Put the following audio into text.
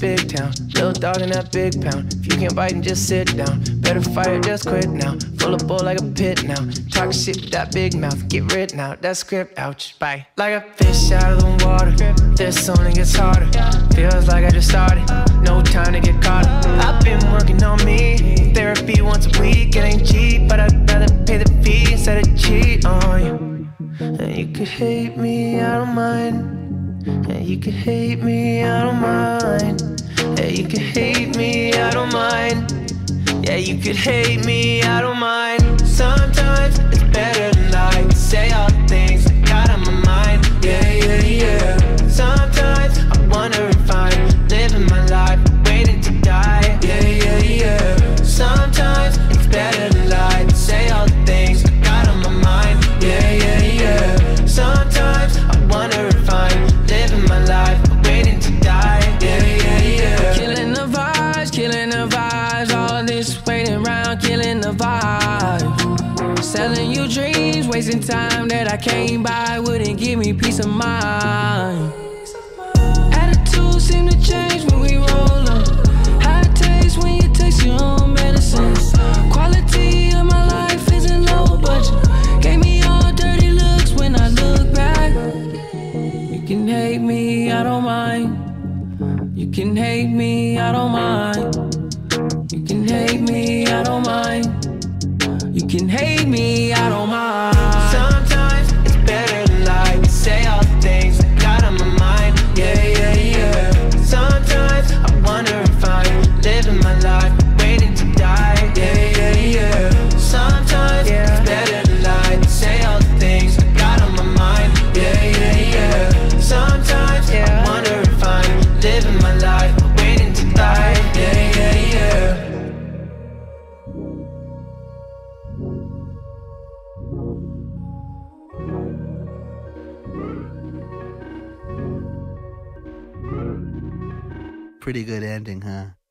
big town, little dog in that big pound. If you can't bite and just sit down, better fight or just quit now. Full of bull like a pit now. Talk shit with that big mouth, get written out. That script, ouch, bye. Like a fish out of the water, this only gets harder. Feels like I just started, no time to get caught up. I've been working on me, therapy once a week. It ain't cheap, but I'd rather pay the fee instead of cheat on you. And you could hate me, I don't mind. Yeah, you could hate me, I don't mind. Yeah, you could hate me, I don't mind. Yeah, you could hate me, I don't mind. Sometimes it's better to lie, say all the things I got on my mind. Yeah, yeah, yeah. Sometimes I wonder if I'm living my life, waiting to die. Yeah, yeah, yeah. Sometimes it's better to lie, say all the things I got on my mind. Yeah, yeah, yeah. Sometimes I wonder if I'm living my life, waiting to die. Yeah, yeah, yeah. Killing the vibes, all this waiting around, killing the vibes. Selling you dreams, wasting time that I can't buy, wouldn't give me peace of mind. Attitudes seem to change when we roll up. How it tastes when you taste your own medicine. Quality of my life isn't low budget. Gave me all dirty looks when I look back. You can hate me, I don't mind. You can hate me, I don't mind. You can hate me, I don't mind. You can hate me, I don't mind. Sometimes it's better to lie, say all the things I got on my mind. Yeah, yeah, yeah. Sometimes I wonder if I'm living my life, waiting to die. Yeah, yeah, yeah. Sometimes it's better to lie, say all the things I got on my mind. Yeah, yeah, yeah. Sometimes I wonder if I'm living my life, waiting to die. Yeah, yeah, yeah. Pretty good ending, huh?